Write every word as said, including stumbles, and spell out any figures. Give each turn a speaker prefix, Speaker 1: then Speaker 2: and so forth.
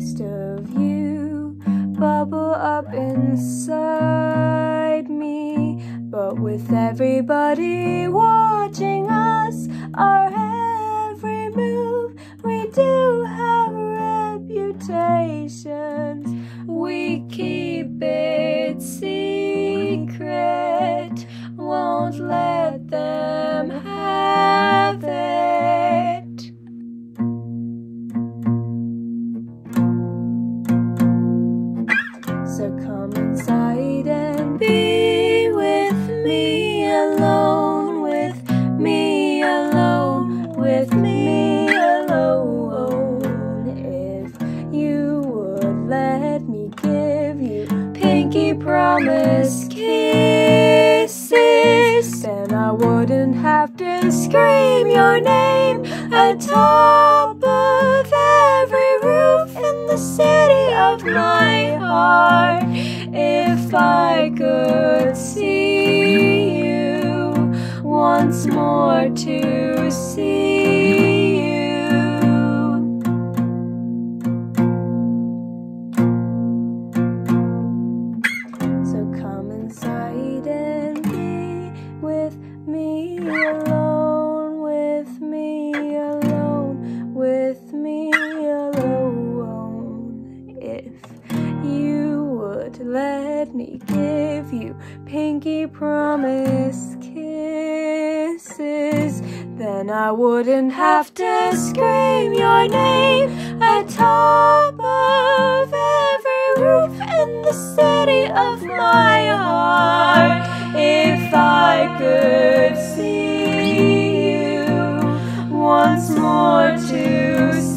Speaker 1: taste of you bubble up inside me. But with everybody watching us, our every move, we do have reputations. We keep it secret, won't let them have it. So come inside and be with me alone, with me alone, with me alone. If you would let me give you pinky promise kisses, then I wouldn't have to scream your name atop of every roof in the city of my heart. If I could see you once more to see you. So come inside and be with me alone, with me alone, with me alone. If you would let me give you pinky promise kisses, then I wouldn't have to scream your name atop of every roof in the city of my heart. If I could see you once more to